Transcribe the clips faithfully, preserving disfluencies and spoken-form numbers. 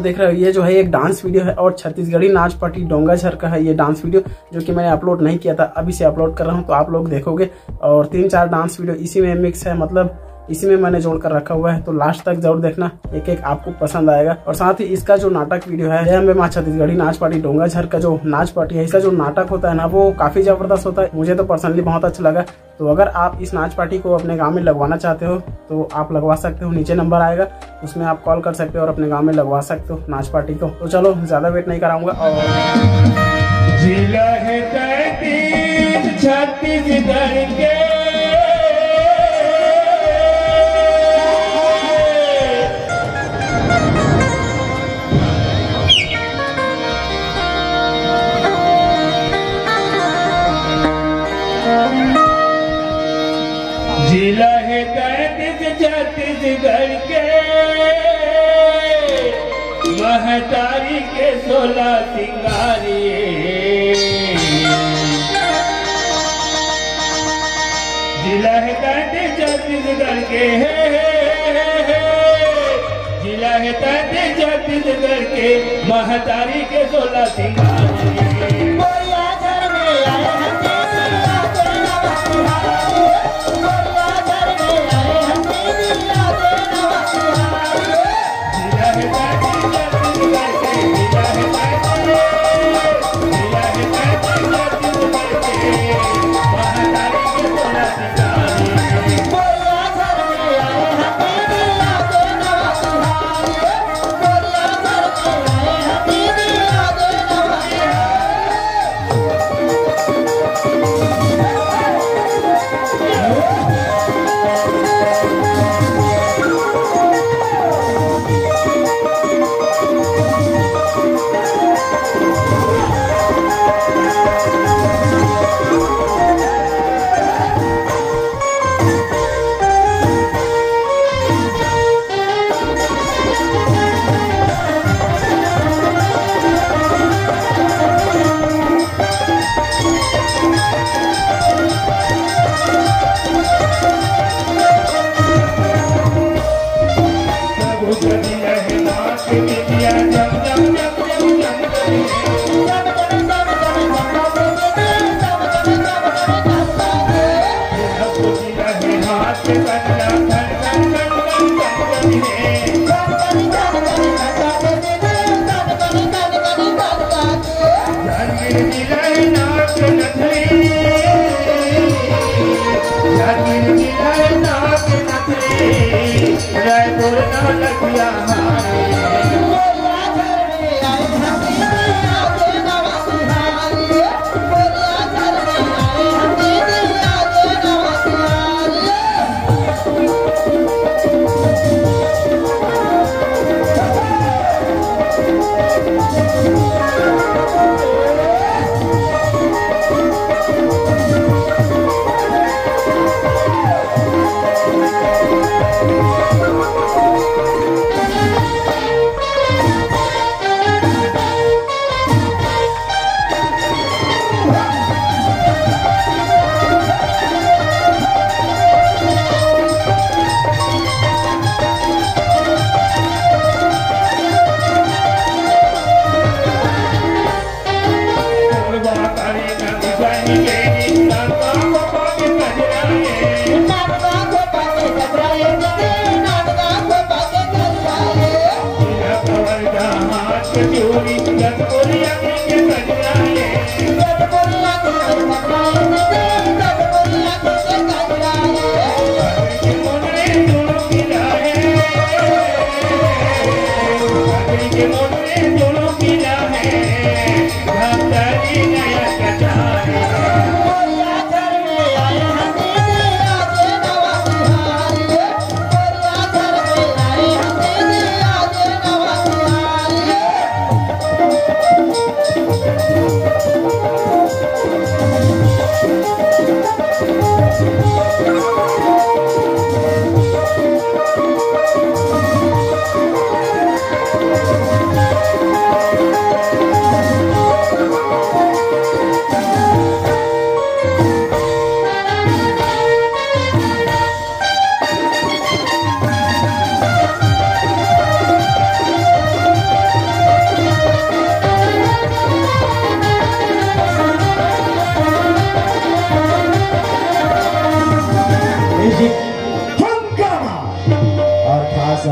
देख रहे हो ये जो है एक डांस वीडियो है और छत्तीसगढ़ी नाच पार्टी डोंगाझर का है ये डांस वीडियो, जो कि मैंने अपलोड नहीं किया था, अभी से अपलोड कर रहा हूँ तो आप लोग देखोगे। और तीन चार डांस वीडियो इसी में मिक्स है, मतलब इसी में मैंने जोड़ कर रखा हुआ है, तो लास्ट तक जरूर देखना, एक एक आपको पसंद आएगा। और साथ ही इसका जो नाटक वीडियो है, जय अम्बे मां छत्तीसगढ़ी नाच पार्टी डोंगाझर का जो नाच पार्टी है, इसका जो नाटक होता है ना वो काफी जबरदस्त होता है, मुझे तो पर्सनली बहुत अच्छा लगा। तो अगर आप इस नाच पार्टी को अपने गाँव में लगवाना चाहते हो तो आप लगवा सकते हो, नीचे नंबर आएगा उसमें आप कॉल कर सकते हो और अपने गाँव में लगवा सकते हो नाच पार्टी को। तो चलो ज्यादा वेट नहीं कराऊंगा और छत्तीसगढ़ के जिला है तैतीस छत्तीसगढ़ के महतारी के सोलह सिंगारी, जिला है तैतीस छत्तीसगढ़ के जिला है तैतीस छत्तीसगढ़ के महतारी के सोलह सिंगारी।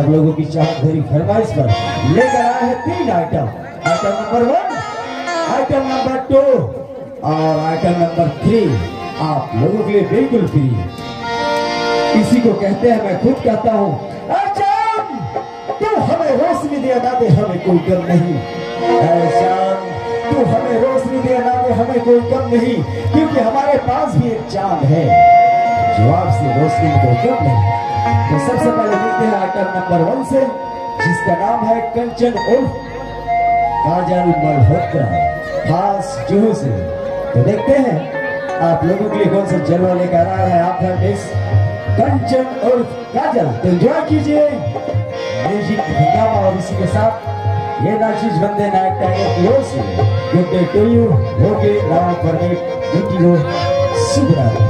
आप लोगों की चाहत भरी फरमाइश पर लेकर आए हैं तीन item. Item number one, item number two और आइटम नंबर थ्री आप लोगों के लिए बिल्कुल फ्री। इसी को कहते हैं, मैं खुद कहता हूँ, आजाम तू हमें रोशनी दे ना दे हमें कोई गम नहीं, आजाम तू हमें रोशनी दे ना दे हमें कोई गम नहीं, क्योंकि हमारे पास भी एक चांद है जो आपसे रोशनी में कोई गम नहीं। तो सबसे पहले मिलते हैं आइटम नंबर वन से, जिसका नाम है कंचन उर्फ काजल मल्होत्रा, खास जुहू से। तो देखते हैं आप लोगों के लिए कौन सा जलवा लेकर आ रहा है आप मिस कंचन उर्फ काजल। तो एंजॉय कीजिए म्यूजिक हंगामा, और इसी के साथ ये नाचिश बंदे नायक टाइगर की ओर से good day to you, okay Ram permit duty हो शुभ रात्रि।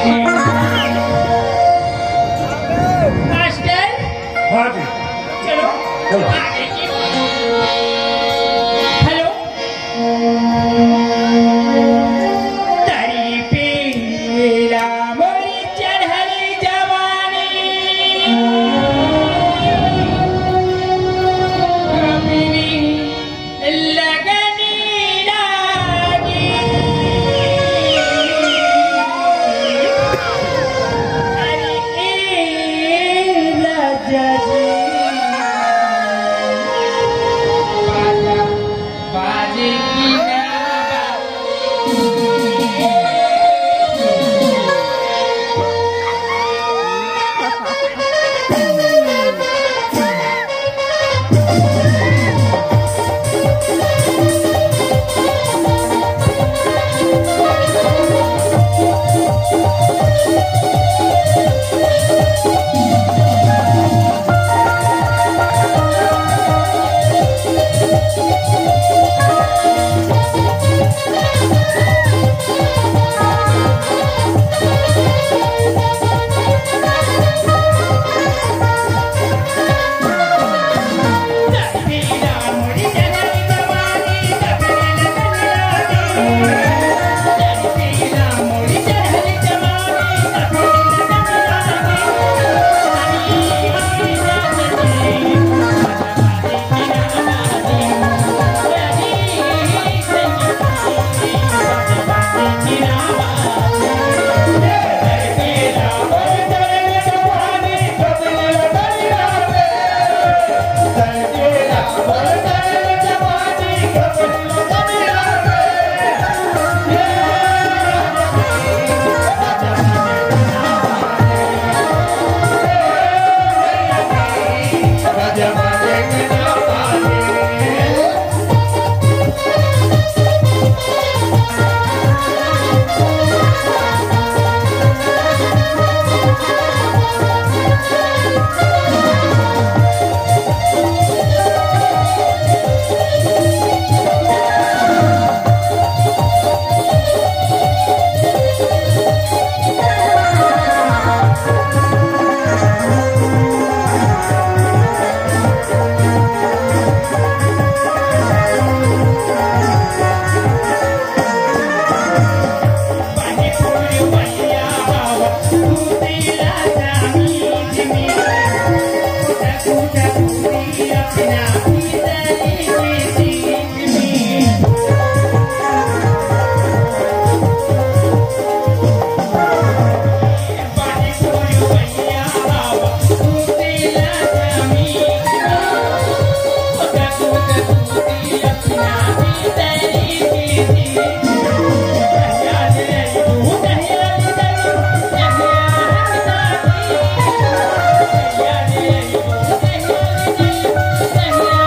मास्टर हाँ जी चलो चलो। आगे की हेलो तारी पीला मोरी चढ़ली जवानी कभी लगनी लागी अरे ए राजा जी बाजा बाजे की ना Yeah.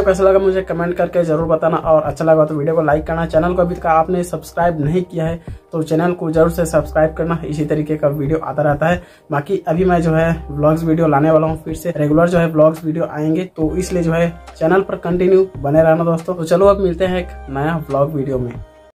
कैसा लगा मुझे कमेंट करके जरूर बताना, और अच्छा लगा तो वीडियो को लाइक करना। चैनल को अभी तक आपने सब्सक्राइब नहीं किया है तो चैनल को जरूर से सब्सक्राइब करना, इसी तरीके का वीडियो आता रहता है। बाकी अभी मैं जो है व्लॉग्स वीडियो लाने वाला हूँ, फिर से रेगुलर जो है व्लॉग्स वीडियो आएंगे, तो इसलिए जो है चैनल पर कंटिन्यू बने रहना दोस्तों। तो चलो अब मिलते हैं एक नया व्लॉग वीडियो में।